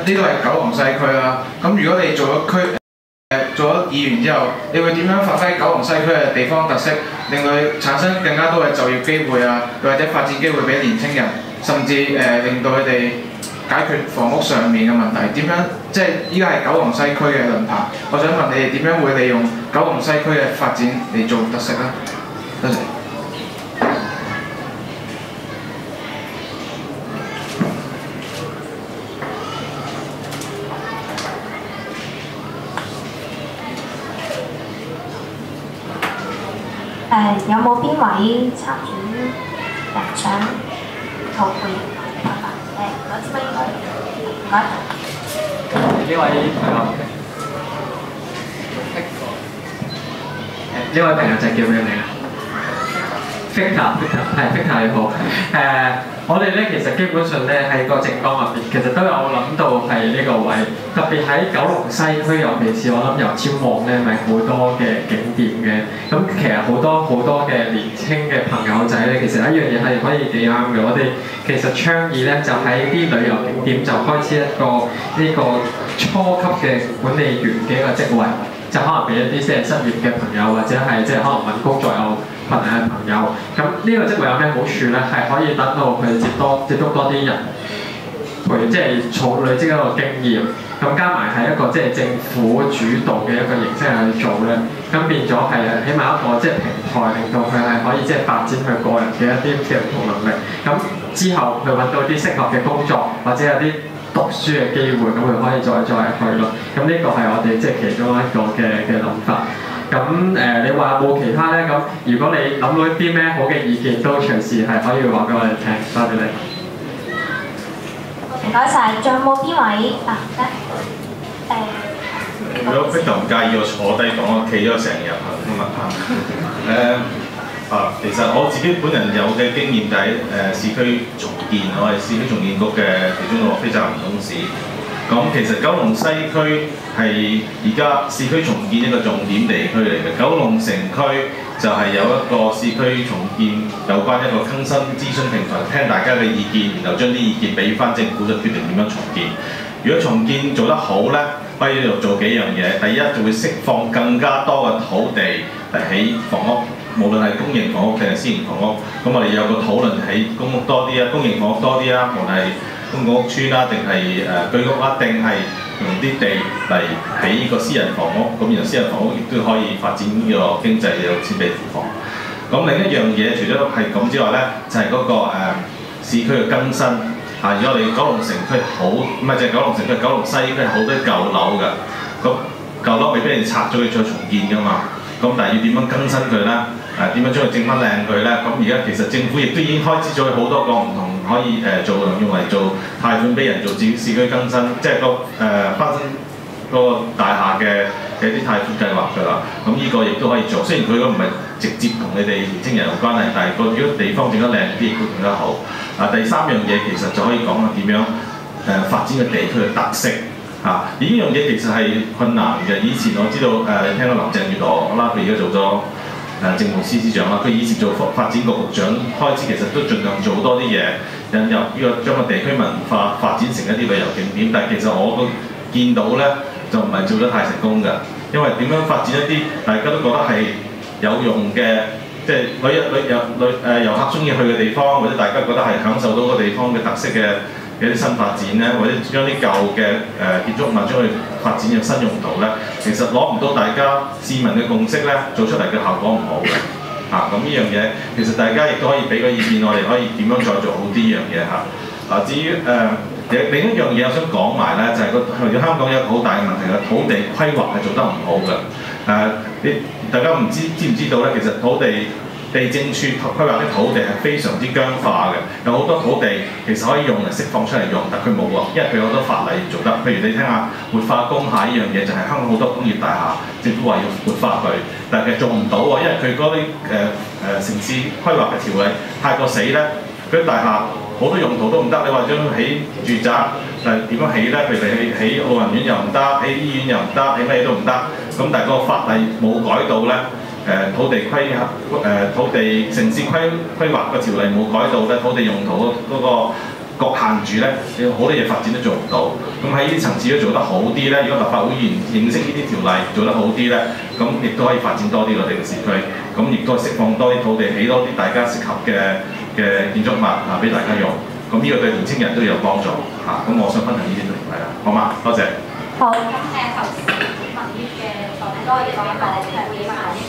呢度係九龍西區啦。咁如果你做咗議員之後，你會點樣發揮九龍西區嘅地方特色，令佢產生更加多嘅就業機會啊，或者發展機會俾年輕人，甚至令到佢哋解決房屋上面嘅問題？點樣即係依家係九龍西區嘅論壇，我想問你哋點樣會利用九龍西區嘅發展嚟做特色呢？多謝。 有冇邊位參選人想投票？攞支咪應該唔該。 呢位朋友，呢位朋友就叫咩名啊 ？Victor 係 Victor 你好。我哋咧其實基本上咧喺個政綱入邊，其實都有諗到係呢個位，特別喺九龍西區，尤其是我諗油尖旺咧，咪好多嘅景點嘅。咁其實好多嘅年輕嘅朋友仔咧，其實一樣嘢係可以幾啱嘅。我哋其實倡議咧，就喺啲旅遊景點就開始一個呢個初級嘅管理員嘅一個職位。就可能俾一啲即係失業嘅朋友，或者係即係可能揾工作有困難嘅朋友。咁呢個職位有咩好處咧？係可以等到佢接觸多啲人，即係累積一個經驗。咁加埋係一個即係政府主導嘅一個形式去做咧，咁變咗係起碼一個即係平台，令到佢係可以即係發展佢個人嘅一啲嘅唔同能力。咁之後佢揾到啲適合嘅工作，或者有啲讀書嘅機會，咁佢可以再去咯。咁呢個係我哋即係其中一個嘅諗法。咁你話冇其他咧？咁如果你諗到啲咩好嘅意見，都隨時係可以話俾我哋聽。多謝你。 唔該晒，仲有冇邊位啊？ 如果Victor唔介意我坐低講，我企咗成日其實我自己本人有嘅經驗就喺市區重建，我係市區重建局嘅其中一個非責任董事。咁其實九龍西區係而家市區重建一個重點地區嚟嘅，九龍城區就係有一個市區重建有關一個更新諮詢平台，聽大家嘅意見，然後將啲意見俾翻政府，就決定點樣重建。如果重建做得好呢，可以做幾樣嘢。第一就會釋放更加多嘅土地嚟起房屋，無論係公營房屋定係私營房屋。咁我哋有個討論起公屋多啲啊，公營房屋多啲啊，無論係公共屋邨啦，定係居屋啊，定係用啲地嚟起呢個私人房屋。咁然後私人房屋亦都可以發展呢個經濟，有錢俾庫房。咁另一樣嘢除咗係咁之外呢，就係嗰個市區嘅更新。如果我哋九龍城區好，唔係淨係九龍城區，九龍西區好多舊樓㗎。咁舊樓未必你拆咗佢再重建㗎嘛。咁但係要點樣更新佢呢？點樣將佢整翻靚佢呢？咁而家其實政府亦都已經開始咗好多個唔同可以用嚟做貸款俾人做市區更新，即係翻新嗰個大廈嘅一啲貸款計劃㗎啦。咁呢個亦都可以做，雖然佢唔係直接同你哋年青人有關係，但係如果地方整得靚啲，亦都更加好。第三樣嘢其實就可以講下點樣發展個地區嘅特色而呢樣嘢其實係困難嘅。以前我知道你聽過林鄭月娥啦，佢而家做咗政務司司長啦，佢以前做發展局局長開始，其實都盡量做多啲嘢，引入呢個將個地區文化發展成一啲旅遊景點。但係其實我都見到呢，就唔係做得太成功㗎，因為點樣發展一啲大家都覺得係有用嘅。即係遊客中意去嘅地方，或者大家覺得係享受到個地方嘅特色嘅一啲新發展呢，或者將啲舊嘅建築物將佢發展入新用途呢，其實攞唔到大家市民嘅共識呢，做出嚟嘅效果唔好嘅。咁呢樣嘢其實大家亦都可以俾個意見，我哋可以點樣再做好啲呢樣嘢至於另一樣嘢我想講埋呢，就係香港有一個好大嘅問題，土地規劃係做得唔好嘅。大家唔知唔知道呢？其實地政處規劃啲土地係非常之僵化嘅，有好多土地其實可以用嚟釋放出嚟用，但佢冇喎，因為佢有好多法例做得。譬如你聽下活化工廈呢樣嘢，就係香港好多工業大廈，政府話要活化佢，但係其實做唔到喎，因為佢嗰啲城市規劃嘅條例太過死呢，嗰啲大廈好多用途都唔得。你話將起住宅，但係點樣起呢？譬如你起老人院又唔得，起醫院又唔得，起乜嘢都唔得。咁但係個法例冇改到呢，土地城市規劃個條例冇改到呢，土地用途嗰個局限住呢，好多嘢發展都做唔到。咁喺喺呢啲層次都做得好啲咧，如果立法會議員認識呢啲條例做得好啲咧，咁亦都可以發展多啲我哋嘅市區，咁亦都釋放多啲土地，起多啲大家適合嘅建築物啊俾大家用，咁呢個對年青人都有幫助嚇。咁我想分享呢啲係啦，好嘛？多謝。 好。 頭先民協嘅代表都可以講一講係會反映。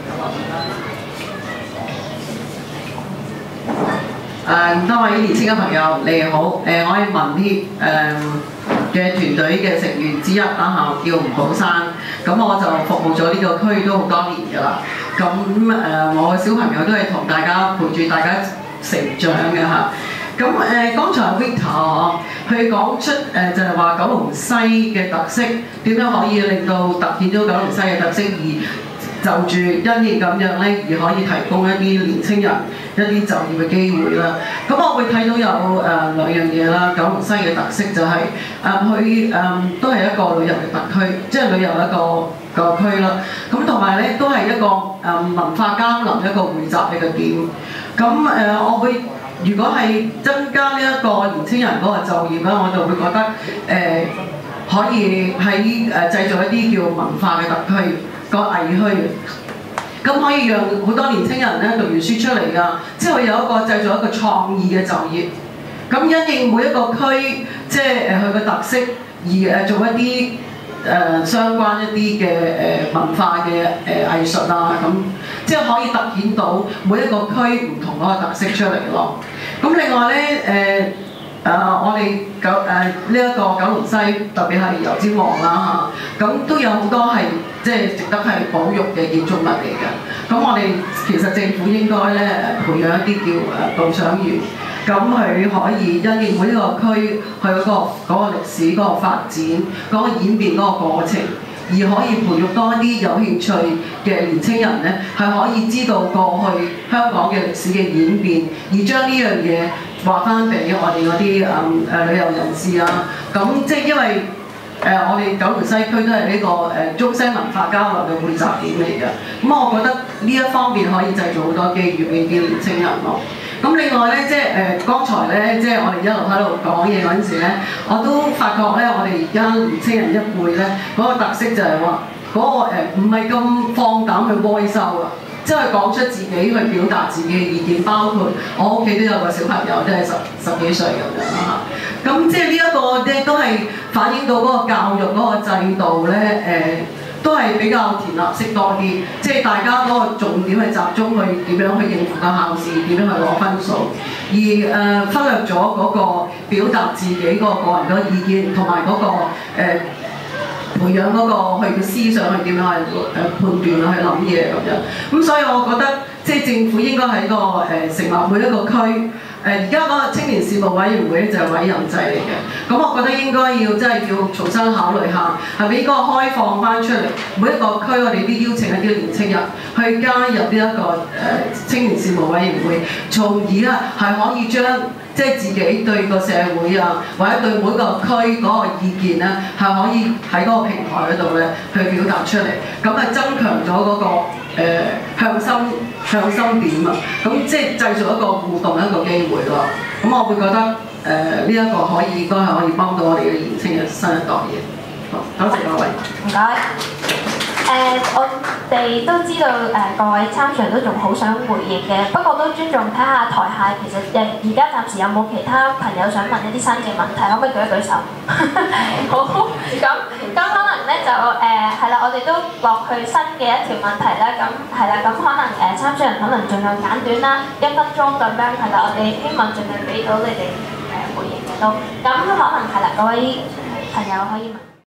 多位年青嘅朋友，你哋好。我係民協嘅團隊嘅成員之一啦嚇，叫吳寶山。咁我就服務咗呢個區都好多年㗎啦。咁我嘅小朋友都係同大家陪住大家成長嘅嚇。咁剛才 Victor 佢講出就係話九龍西嘅特色點樣可以令到突顯咗九龍西嘅特色，而就住因應咁樣咧，而可以提供一啲年青人一啲就業嘅機會啦。咁我會睇到有兩樣嘢啦。九龍西嘅特色就係佢都係一個旅遊嘅特區，即係旅遊一個區啦。咁同埋咧都係一個文化交流一個匯集嘅點。咁我會如果係增加呢一個年青人嗰個就業啦，我就會覺得可以喺製造一啲叫文化嘅特區。個藝墟，咁可以讓好多年青人咧讀完書出嚟㗎，即係有一個製造一個創意嘅就業。咁因應每一個區，即係佢嘅特色，而做一啲相關一啲嘅文化嘅藝術啊，咁即係可以突顯到每一個區唔同嗰個特色出嚟咯。咁另外咧我哋呢一個九龍西，特別係油尖旺啦嚇，咁都有好多係即係值得係保育嘅建築物嚟嘅。咁我哋其實政府應該咧培養一啲叫導賞員，咁佢可以因應每一個區佢嗰個歷史嗰個發展嗰個演變嗰個過程，而可以培育多啲有興趣嘅年青人咧，係可以知道過去香港嘅歷史嘅演變，而將呢樣嘢話翻俾我哋嗰啲旅遊人士啊。咁即係因為我哋九龍西區都係呢個中西文化交流嘅匯集點嚟嘅。咁我覺得呢一方面可以製造好多機遇俾啲年青人咯。咁另外咧，即係剛才咧，即係我哋一路喺度講嘢嗰陣時咧，我都發覺咧，我哋而家年青人一輩咧，嗰個特色就係話嗰個唔係咁放膽去威收啊，即係講出自己去表達自己嘅意見，包括我屋企都有個小朋友，即係十幾歲咁樣啦嚇。咁即係呢一個咧，都係反映到嗰個教育嗰個制度咧，都係比較填鴨式多啲，即係大家嗰個重點係集中去點樣去應付個考試，點樣去攞分數，而忽略咗嗰個表達自己嗰個人嘅意見，同埋嗰個培養嗰個佢嘅思想去點樣去判斷去諗嘢咁樣。咁所以我覺得即係政府應該喺個成立每一個區。而家嗰個青年事務委員會咧就係委任制嚟嘅，咁我覺得應該要真係要重新考慮下，係咪應該開放翻出嚟每一個區，我哋都邀請一啲年青人去加入呢一個青年事務委員會，從而啊係可以將即係自己對個社會啊，或者對每個區嗰個意見咧，係可以喺嗰個平台嗰度咧去表達出嚟，咁啊增強咗嗰個向心點啊，咁即係製造一個互動一個機會咯。咁我會覺得呢一個應該係可以幫到我哋嘅年青嘅新一代嘅。好，多謝各位。 唔該。我哋都知道各位參選人都仲好想回應嘅，不過都尊重睇下台下其實而家暫時有冇其他朋友想問一啲新嘅問題，可唔可以舉一舉手？好，咁可能咧就係啦，我哋都落去新嘅一條問題啦，咁係啦，咁可能參選人可能盡量簡短啦，1分鐘咁樣係啦，我哋希望盡量俾到你哋回應嘅都，咁可能係啦，各位朋友可以問。